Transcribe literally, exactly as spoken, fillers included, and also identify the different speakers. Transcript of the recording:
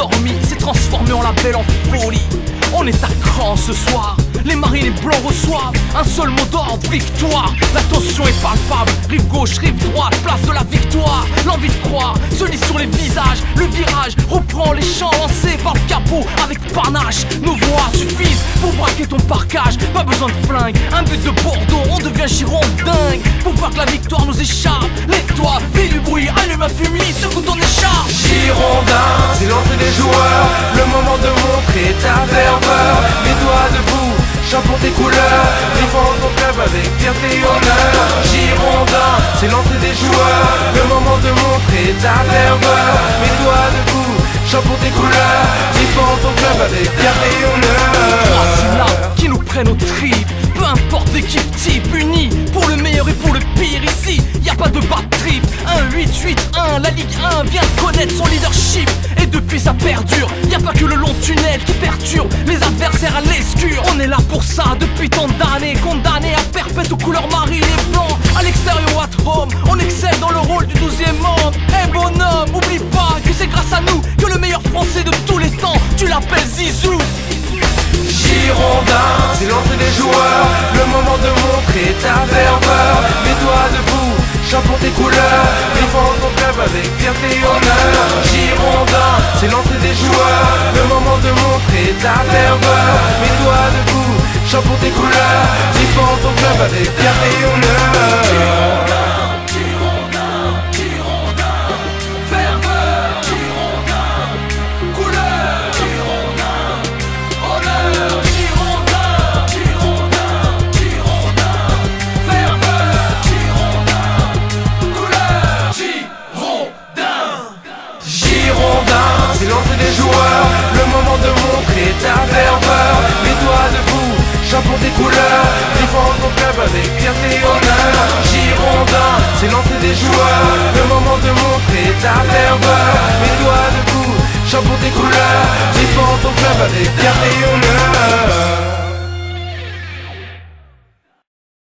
Speaker 1: endormi s'est transformé en la belle en folie. On est à cran ce soir, les marines blancs reçoivent un seul mot d'ordre, victoire. La tension est palpable, rive gauche, rive droite, place de la victoire. L'envie de croire se lit sur les visages, le virage reprend les champs lancés par le capot avec panache. Nos voix suffisent pour braquer ton parcage, pas besoin de flingue, un but de Bordeaux, on devient girondingue. Pour voir que la victoire nous échappe, lève-toi, fais du bruit, allume un fumier, secoue ton écharpe.
Speaker 2: Girondin, c'est l'entrée des joueurs, le moment de montrer ta ferveur. Mets-toi debout, chante pour tes couleurs, défends ton club avec fierté et honneur. Girondin, c'est l'entrée des joueurs, le moment de montrer ta ferveur. Mets-toi debout, chante pour tes couleurs, défends ton club avec fierté et honneur.
Speaker 1: Trois syllabes qui nous prennent aux tripes, peu importe l'équipe type, unie pour le meilleur et pour le pire. Ici, y a pas de bad trip. Un huit huit un, la Ligue un vient de connaître son leadership. Et depuis ça perdure, y a pas que le long tunnel qui perturbe les adversaires à l'escure. On est là pour ça depuis tant d'années, condamnés à perpète aux couleurs marine et blanc. À l'extérieur ou at home, on excelle dans le rôle du douzième homme. Eh bonhomme, oublie pas que c'est grâce à nous que le meilleur français de tous les temps, tu l'appelles Zizou.
Speaker 2: Girondin, c'est l'entrée des joueurs, le moment de montrer ta ferveur. Mets-toi debout, chante pour tes couleurs, défends ton club avec fierté et honneur. Girondin, c'est l'entrée des joueurs, le moment de montrer ta ferveur. Mets-toi debout, chante pour tes couleurs, défends ton club avec fierté et honneur. C'est l'entrée des joueurs, le moment de montrer ta ferveur. Mets-toi debout, chante pour tes couleurs, défends ton club avec fierté et honneur. Girondin, c'est l'entrée des joueurs, le moment de montrer ta ferveur. Mets-toi debout, chante pour tes couleurs, défends ton club avec fierté et honneur.